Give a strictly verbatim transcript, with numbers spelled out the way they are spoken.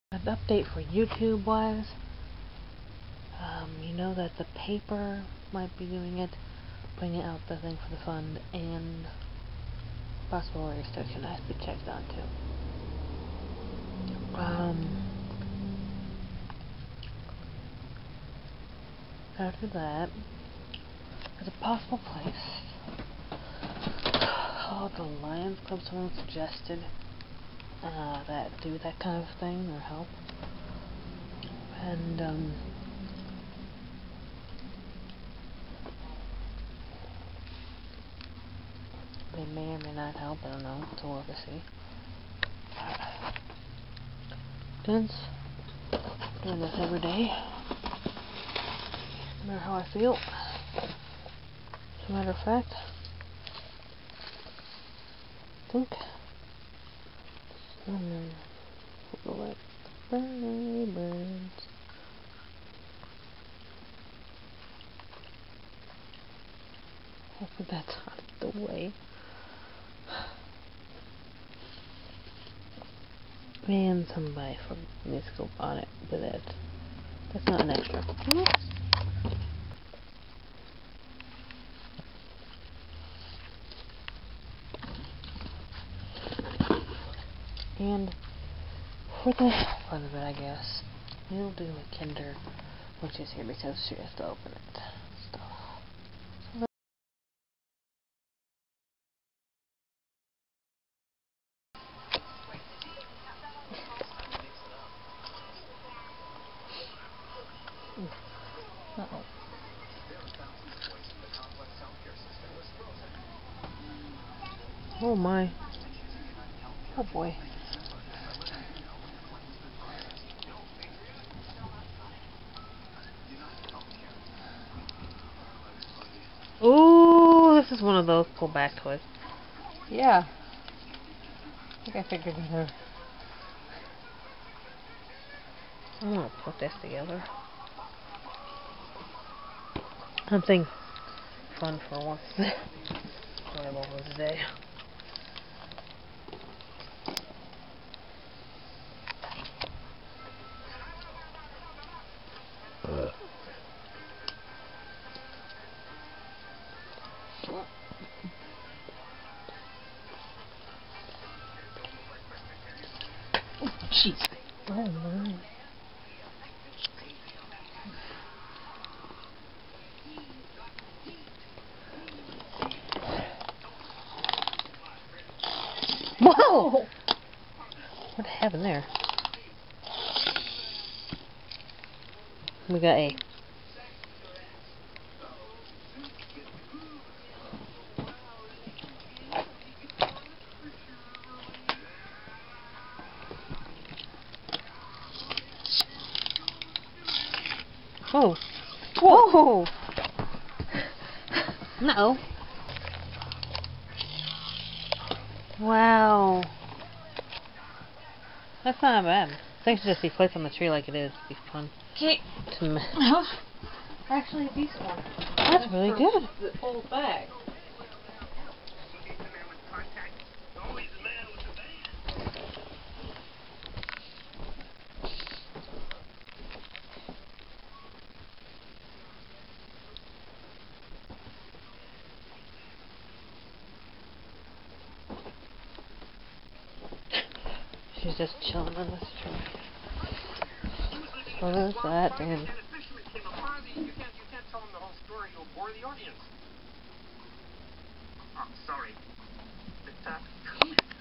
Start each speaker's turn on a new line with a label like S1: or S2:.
S1: An update for YouTube wise, um, you know that the paper might be doing it, bringing out the thing for the fund, and possible restriction has to be checked on too. Um, after that, there's a possible place called the Lions Club. Someone suggested uh, that do that kind of thing or help, and um, they may or may not help. I don't know. It's all to see. Since doing this every day, no matter how I feel. As a matter of fact, I think um, like birds. Hopefully that's out of the way. And somebody from needs to go on it with it. That's not an extra. And for the fun of it, I guess, we'll do a Kinder when she's here because she has to open it. Stuff. So Uh-oh. Oh my. Oh boy. Ooh, this is one of those pull back toys. Yeah. I think I figured it out. I'm gonna put this together. Something fun for once. Enjoyable for today. Uh. Jeez. Oh my. Whoa! What happened there? We got a. Oh. Whoa! No. Wow. That's not bad. Things should just be placed on the tree like it is. It'd be fun.
S2: Okay.
S1: To
S2: Actually, a decent one.
S1: That's really good.
S2: It pulls back.
S1: She's just chilling on this tree. What is that, man?
S3: You can't, you can't tell them the whole story. You'll bore the audience. I'm sorry. Tick-tock.